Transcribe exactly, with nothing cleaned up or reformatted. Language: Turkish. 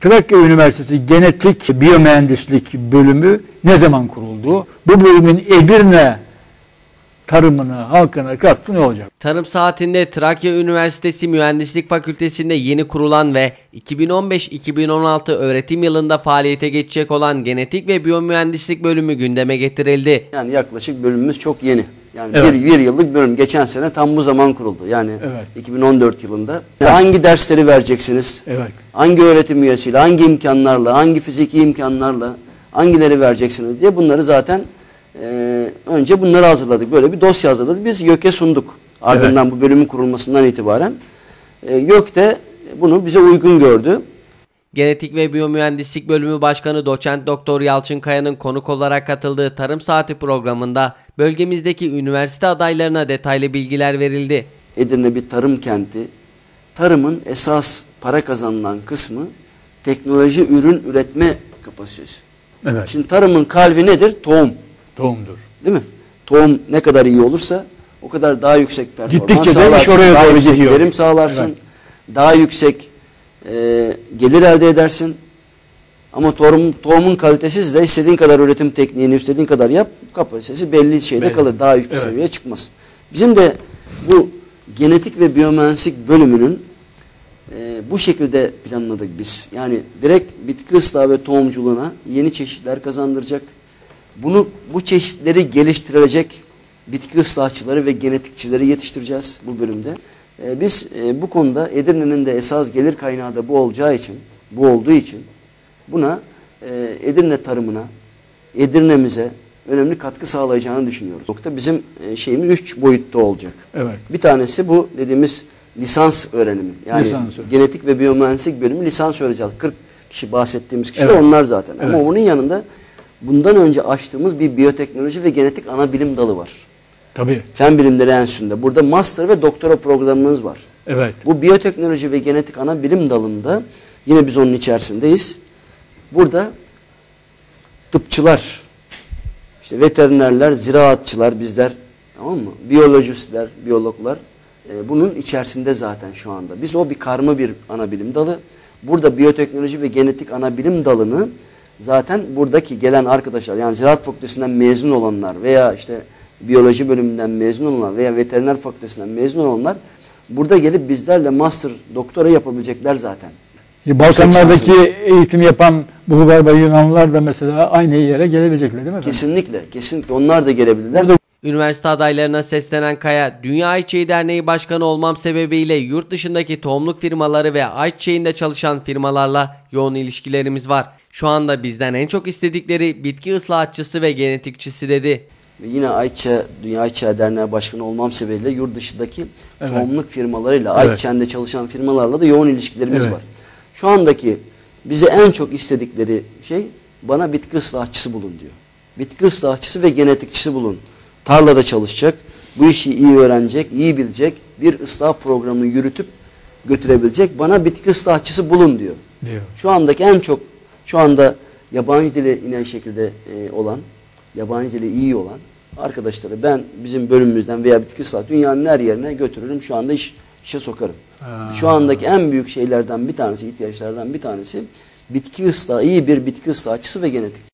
Trakya Üniversitesi Genetik Biyomühendislik Bölümü ne zaman kuruldu? Bu bölümün Edirne tarımına, halkına katkı ne olacak? Tarım saatinde Trakya Üniversitesi Mühendislik Fakültesi'nde yeni kurulan ve iki bin on beş iki bin on altı öğretim yılında faaliyete geçecek olan Genetik ve Biyomühendislik Bölümü gündeme getirildi. Yani yaklaşık bölümümüz çok yeni. Yani evet. bir, bir yıllık bölüm. Geçen sene tam bu zaman kuruldu. Yani evet. iki bin on dört yılında. Evet. Hangi dersleri vereceksiniz? Evet. Hangi öğretim üyesiyle, hangi imkanlarla, hangi fiziki imkanlarla, hangileri vereceksiniz diye bunları zaten e, önce bunları hazırladık. Böyle bir dosya hazırladık. Biz YÖK'e sunduk. Ardından evet. bu bölümün kurulmasından itibaren. E, YÖK de bunu bize uygun gördü. Genetik ve Biyomühendislik Bölümü Başkanı Doçent Doktor Yalçın Kaya'nın konuk olarak katıldığı Tarım Saati programında bölgemizdeki üniversite adaylarına detaylı bilgiler verildi. Edirne bir tarım kenti. Tarımın esas para kazanılan kısmı teknoloji ürün üretme kapasitesi. Evet. Şimdi tarımın kalbi nedir? Tohum. Tohumdur. Değil mi? Tohum ne kadar iyi olursa o kadar daha yüksek performans Gittikçe sağlarsın, oraya daha doğru yüksek gidiyor. verim sağlarsın, evet. daha yüksek e, gelir elde edersin. Ama tohum, tohumun kalitesiz de istediğin kadar üretim tekniğini istediğin kadar yap, kapasitesi belli şeyde belli. kalır. Daha yüksek evet. seviyeye çıkmaz. Bizim de bu genetik ve biyomühendislik bölümünün e, bu şekilde planladık biz. Yani direkt bitki ıslahı ve tohumculuğuna yeni çeşitler kazandıracak. Bunu bu çeşitleri geliştirecek bitki ıslahçıları ve genetikçileri yetiştireceğiz bu bölümde. E, biz e, bu konuda Edirne'nin de esas gelir kaynağı da bu olacağı için, bu olduğu için buna e, Edirne tarımına, Edirne'mize önemli katkı sağlayacağını düşünüyoruz. Nokta bizim e, şeyimiz üç boyutta olacak. Evet. Bir tanesi bu dediğimiz lisans öğrenimi. Yani lisans genetik ve biyomühendislik bölümü lisans öğreneceğiz. kırk kişi bahsettiğimiz kişiler evet. onlar zaten. Evet. Ama onun yanında bundan önce açtığımız bir biyoteknoloji ve genetik ana bilim dalı var. Tabii. Fen Bilimleri Enstitüsü'nde. Burada master ve doktora programımız var. Evet. Bu biyoteknoloji ve genetik ana bilim dalında yine biz onun içerisindeyiz. Burada tıpçılar, işte veterinerler, ziraatçılar bizler, tamam mı? Biyolojistler, biyologlar e, bunun içerisinde zaten şu anda. Biz o bir karma bir ana bilim dalı. Burada biyoteknoloji ve genetik ana bilim dalını zaten buradaki gelen arkadaşlar, yani ziraat fakültesinden mezun olanlar veya işte biyoloji bölümünden mezun olanlar veya veteriner fakültesinden mezun olanlar burada gelip bizlerle master, doktora yapabilecekler zaten. Balkanlardaki eğitim yapan Bulgar ve Yunanlılar da mesela aynı yere gelebilecekler değil mi efendim? Kesinlikle, kesinlikle onlar da gelebilirler. Üniversite adaylarına seslenen Kaya, Dünya Ayçiçeği Derneği Başkanı olmam sebebiyle yurt dışındaki tohumluk firmaları ve ayçiçeğinde çalışan firmalarla yoğun ilişkilerimiz var. Şu anda bizden en çok istedikleri bitki ıslahatçısı ve genetikçisi dedi. Ve yine Ayça, Dünya Ayçiçeği Derneği Başkanı olmam sebebiyle yurt dışındaki evet. tohumluk firmalarıyla, evet. ayçiçeğinde çalışan firmalarla da yoğun ilişkilerimiz evet. var. Şu andaki bize en çok istedikleri şey bana bitki ıslahatçısı bulun diyor. Bitki ıslahatçısı ve genetikçisi bulun. Tarlada çalışacak, bu işi iyi öğrenecek, iyi bilecek, bir ıslah programı yürütüp götürebilecek bana bitki ıslahatçısı bulun diyor. diyor. Şu andaki en çok, şu anda yabancı dili inen şekilde e, olan, yabancı dili iyi olan arkadaşları ben bizim bölümümüzden veya bitki ıslahı dünyanın her yerine götürürüm. Şu anda iş, işe sokarım. Ha. Şu andaki en büyük şeylerden bir tanesi, ihtiyaçlardan bir tanesi bitki ıslahı, iyi bir bitki ıslahçısı ve genetik.